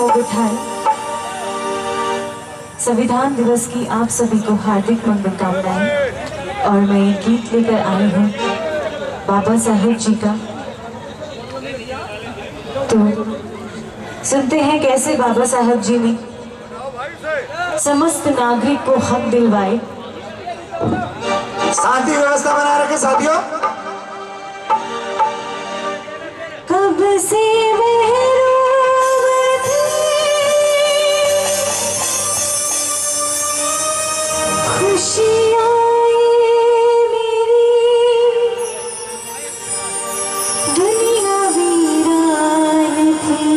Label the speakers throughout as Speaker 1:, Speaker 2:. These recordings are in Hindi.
Speaker 1: मोग उठाए। संविधान दिवस की आप सभी को हार्दिक मंगल कामनाएं। और मैं एक गीत लेकर आई हूँ बाबा साहेब जी का। तो सुनते हैं कैसे बाबा साहेब जी ने समस्त नागरिक को हक दिलवाए।
Speaker 2: शांति व्यवस्था बना रखे साथियों।
Speaker 1: कब से खुशियाँ मेरी दुनिया वीरान थी,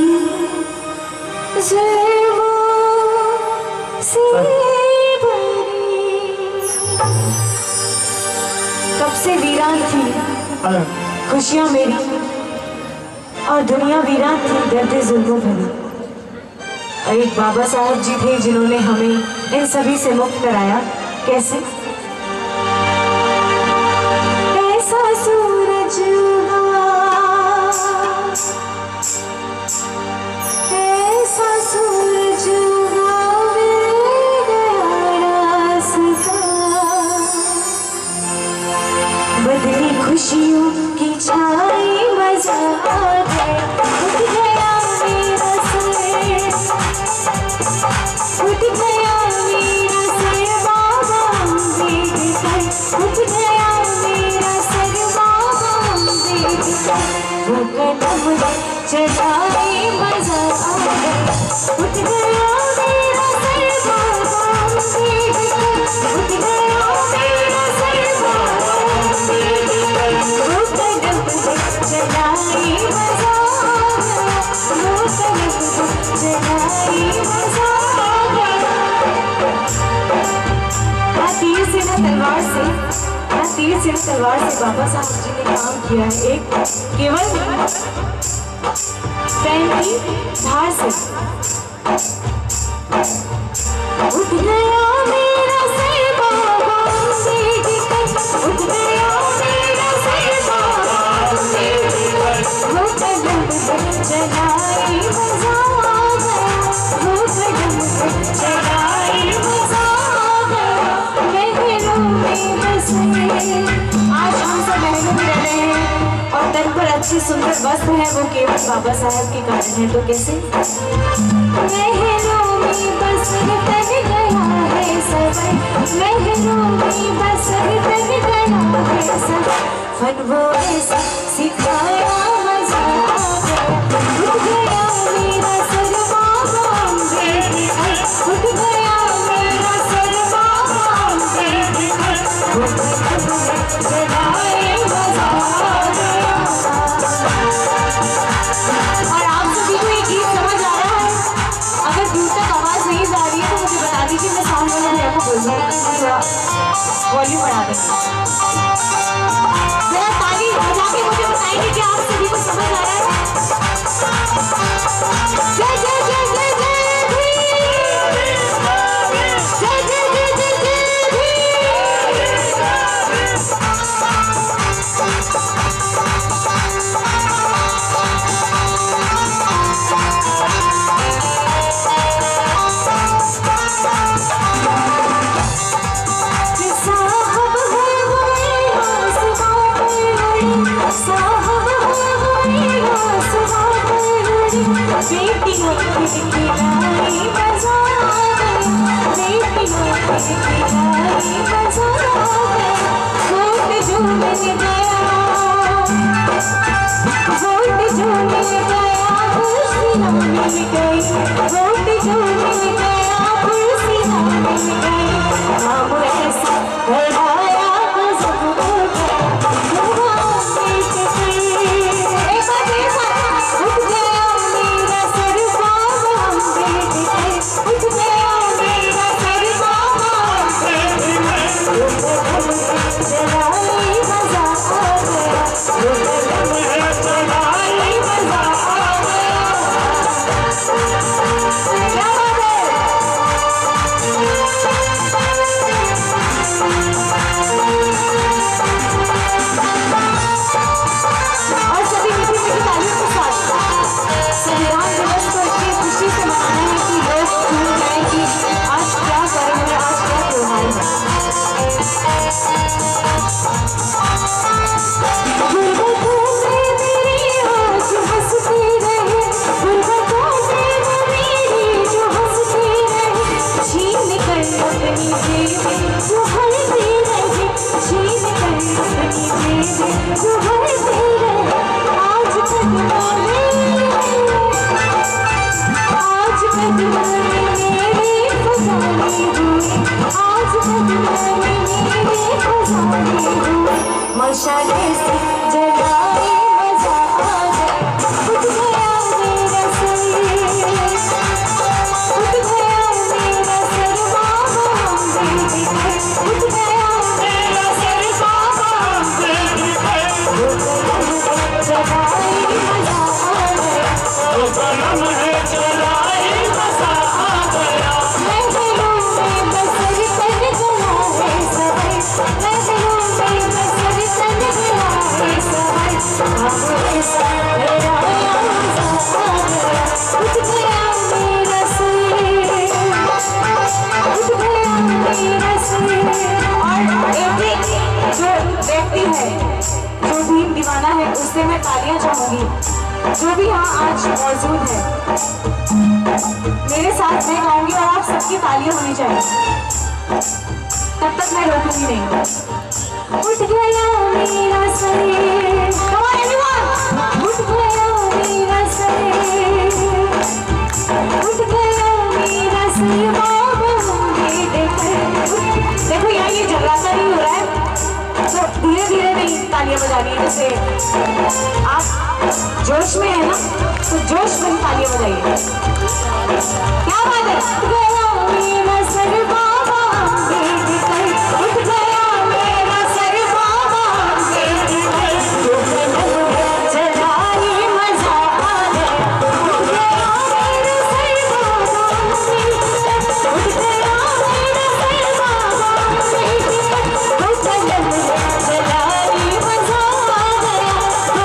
Speaker 1: जुल्मों से भरी। कब से वीरान थी खुशियाँ मेरी और दुनिया वीरान थी दर्द जुल्मों भरी। और एक बाबा साहब जी थे जिन्होंने हमें इन सभी से मुक्त कराया। कैसे? ऐसा सूरज उगा, ऐसा सूरज उगा, मिल गया रास्ता, बदली खुशियों की छाई मजा आ गया। उठ गया मेरा सर, उठ गया मेरा सर बाबा अम्बेडकर, उठ गया मेरा सर बाबा अम्बेडकर, वो कदम चढ़ाए मजा आ गया। उठ गया मेरा सर बाबा अम्बेडकर, उठ गया मेरा सर बाबा अम्बेडकर, वो कदम चढ़ाए मजा आ गया, वो कदम चढ़ाए मजा आ गया। तीर से न तलवार से बाबा साहब जी ने काम किया है। एक केवल पेन की धार से। उठ गया मेरा सर बाबा अम्बेडकर, उठ गया मेरा सर बाबा अम्बेडकर, वो कदम चढ़ाए मजा आ गया, वो कदम चढ़ाए मजा आ गया। आज हम सब महलों में रह रहे हैं और तन पर अच्छे सुंदर वस्त्र है, वो केवल बाबा साहब के कारण है। तो कैसे? महलों में बसर तन गया है सबर, महलों में बसर तन गया है सबर, फन वो ऐसा सिखाया मजा आ गया। उठ गया मेरा सर बाबा अम्बेडकर, उठ गया मेरा सर बाबा अम्बेडकर, वो चढ़ाए मजा आ गया। और आप सभी को ये गीत समझ आ रहा है? अगर दूर तक आवाज नहीं जा रही है तो मुझे बता दीजिए, मैं साउंड वाला भैया को बोल दूँगी थोड़ा वॉल्यूम बढ़ा देंगे। जरा ताली बजा के मुझे बताइए कि आप सभी को समझ आ रहा है? जय जय जय जय जय भीम, जय जय जय जय जय बेटियों की खिलाई मजा आ गया, बेटियों की खिलाई मजा आ गया। वोट जो मिल गया, वोट जो मिल गया, खुशियाँ मिल गई, वोट जो मिल गया, खुशियाँ मिल गई। हम ऐसा बढ़ाया मज़हब हो गया, उठ गया मेरा सर बाबा अम्बेडकर, उठ गया मेरा सर बाबा अम्बेडकर, वो कदम चढ़ाए मजा आ गया, उससे मैं तालियां चाहूंगी। जो भी यहाँ आज मौजूद है, मेरे साथ मैं गाऊंगी और आप सबकी तालियां होनी चाहिए, तब तक मैं रोकूंगी नहीं। उठ गया मेरा शरीर, come on everyone, उठ गया मेरा शरीर, उठ गया मेरा शरीर, बाबा मुझे देखकर। देखो यहाँ ये जगराता नहीं हो रहा है, तो धीरे धीरे नहीं तालियां बजानी है। जैसे आप जोश में है ना, तो जोश में तालियां बजाइए। क्या बात है। उठ गया मेरा सर बाबा देखकर, उठ गया मेरा सर बाबा देखकर, चलाई मजा आ गया। उठ गया मेरा सर बाबा देखकर, उठ गया मेरा सर बाबा देखकर, चलाई मजा आ गया,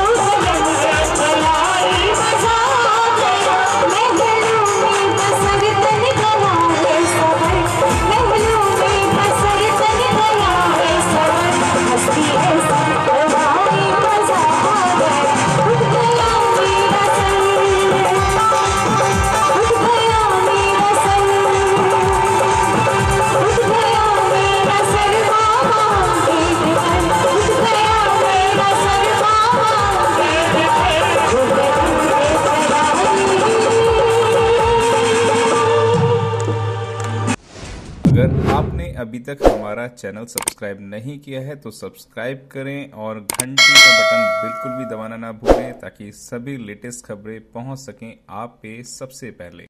Speaker 1: चलाई मजा आ गया। महलों में बसर तन गया है सबर, महलों में बसर तन गया है सबर, हंसती ऐसी तुम्हारी मजा आ गया। उठ गया मेरा सर, उठ गया मेरा सर, उठ गया मेरा सर बाबा देखकर, उठ गया मेरा सर बाबा
Speaker 3: अगर आपने अभी तक हमारा चैनल सब्सक्राइब नहीं किया है तो सब्सक्राइब करें और घंटी का बटन बिल्कुल भी दबाना ना भूलें, ताकि सभी लेटेस्ट खबरें पहुंच सकें आप पे सबसे पहले।